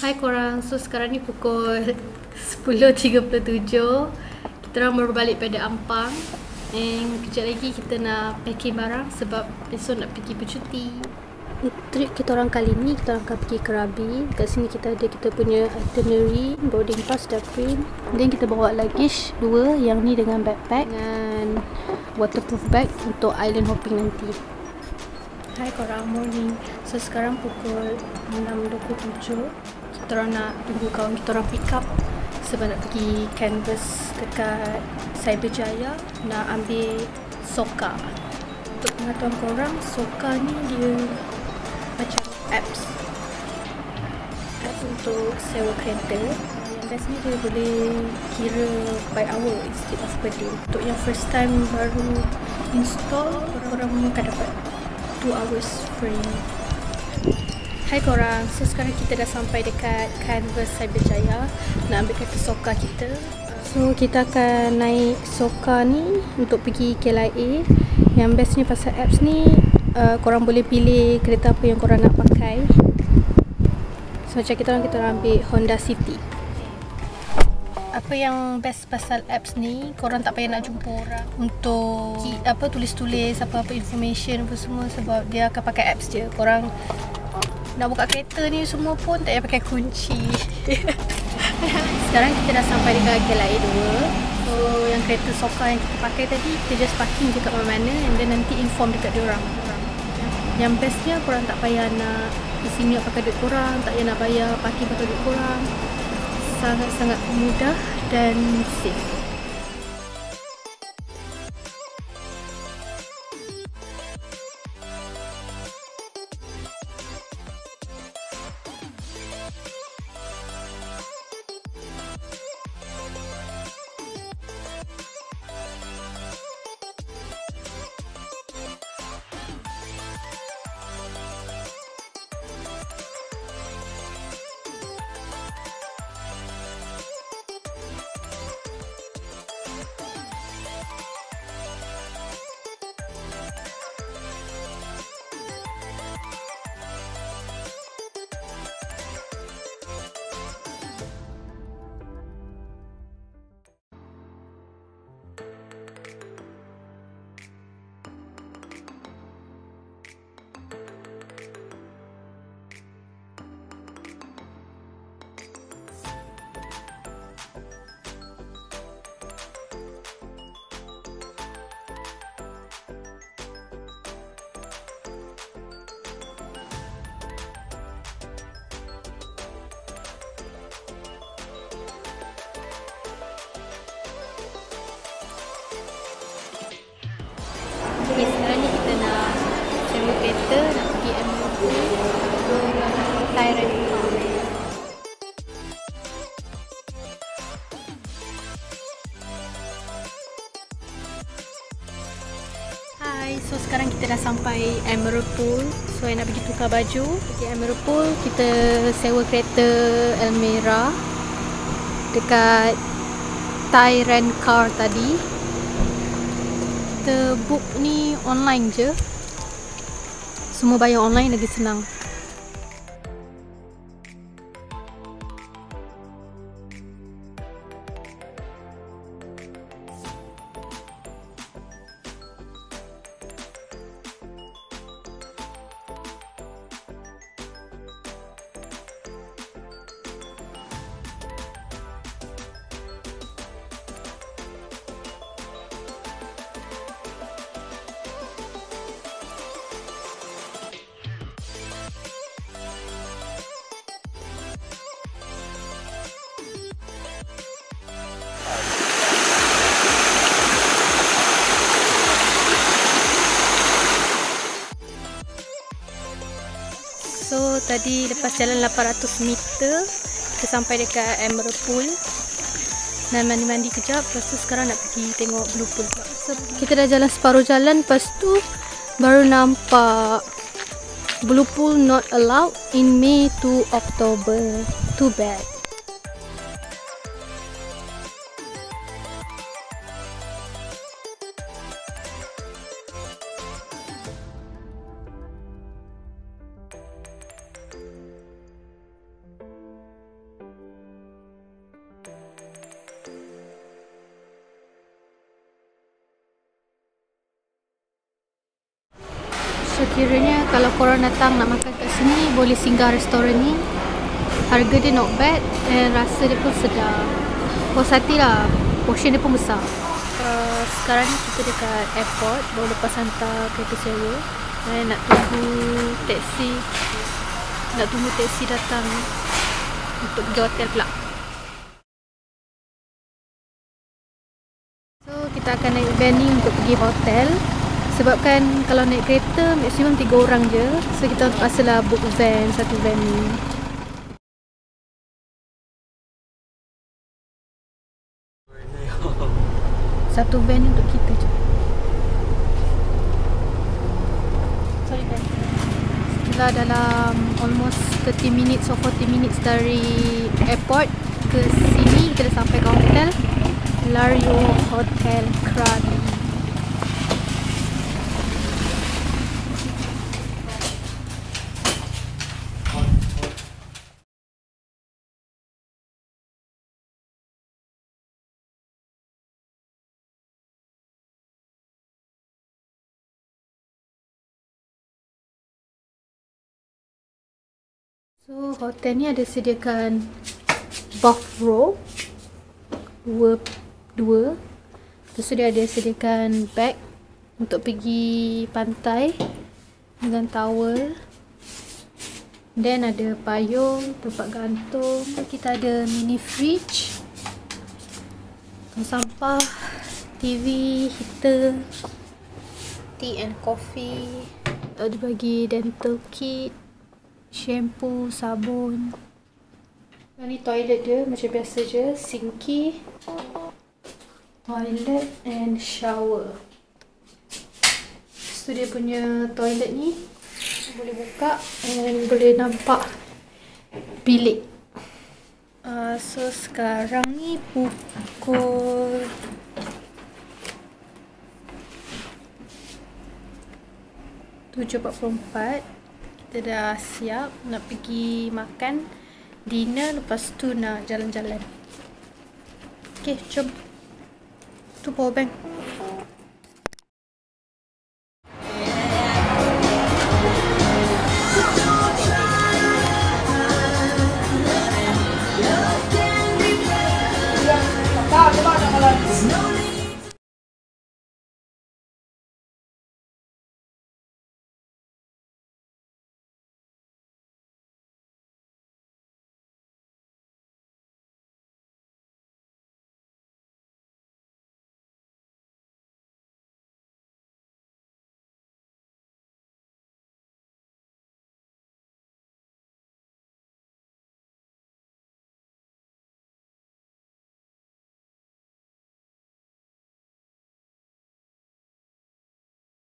Hai korang, so sekarang ni pukul 10.37. Kita orang baru balik pada Ampang. And kejap lagi kita nak packing barang sebab besok nak pergi bercuti. Trip kita orang kali ni, kita orang akan pergi Krabi. Kat sini kita ada kita punya itinerary, boarding pass dah print. Then kita bawa luggage 2, yang ni dengan backpack dengan waterproof bag untuk island hopping nanti. Hai korang, morning. So sekarang pukul 6.27. Kita orang nak tunggu kawan kita orang pick up sebab nak pergi canvas dekat Cyberjaya, nak ambil soka. Untuk pengetahuan korang, soka ni dia macam apps untuk sewa kereta. Yang best ni dia boleh kira by hour instead of per day. Untuk yang first time baru install, korang akan dapat 2 hours free. Hai korang, so sekarang kita dah sampai dekat canvas Cyberjaya nak ambil kereta soka kita. So kita akan naik soka ni untuk pergi KLIA. Yang bestnya pasal apps ni, korang boleh pilih kereta apa yang korang nak pakai. So macam kita orang ambil Honda City. Apa yang best pasal apps ni, korang tak payah nak jumpa orang untuk tulis-tulis apa-apa information apa semua, sebab dia akan pakai apps je. Korang nak buka kereta ni semua pun tak payah pakai kunci. Sekarang kita dah sampai dekat KLIA 2. So yang kereta soka yang kita pakai tadi, kita just parking je kat mana-mana and then nanti inform dekat diorang. Yang bestnya korang tak payah nak isi minyak pakai duit korang, tak payah nak bayar parking pakai duit korang. Sangat-sangat mudah dan safe. Okay, sekarang ni kita nak sewa kereta, nak pergi Thailand. Hai, so sekarang kita dah sampai Emerald Pool. So yang nak pergi tukar baju, pergi Emerald Pool, kita sewa kereta Almera dekat Thai rent car tadi. Kita book ni online je. Semua bayar online, lagi senang. So tadi lepas jalan 800 meter kita sampai dekat Emerald Pool dan mandi-mandi kejap. Lepas tu sekarang nak pergi tengok Blue Pool. So kita dah jalan separuh jalan, lepas tu baru nampak Blue Pool not allowed in May to October. Too bad. So kiranya kalau korang datang nak makan kat sini, boleh singgah restoran ni. Harga dia not bad and rasa dia pun sedap. Puas hati lah, portion dia pun besar. Sekarang ni kita dekat airport, baru lepas hantar kereta sewa. Nak tunggu taksi datang untuk pergi hotel pula. So kita akan naik van ni untuk pergi hotel. Sebabkan kalau naik kereta maksimum 3 orang je. So kita terpaksalah book van, satu van ni. Satu van untuk kita je. Sorry guys. Setelah dalam almost 30 minutes or 40 minutes dari airport ke sini, kita dah sampai ke hotel Hotel Krabi. So hotel ni ada sediakan bathrobe dua. Lepas tu dia ada sediakan bag untuk pergi pantai dengan towel. Then ada payung, tempat gantung. Kita ada mini fridge, tong sampah, TV, heater, tea and coffee. Ada bagi dental kit, shampoo, sabun. Ni toilet dia macam biasa je, sinki, toilet and shower. So dia punya toilet ni boleh buka and boleh nampak bilik. So sekarang ni pukul 7.44. Kita dah siap nak pergi makan dinner, lepas tu nak jalan-jalan. Okay, jom. Tu power bank.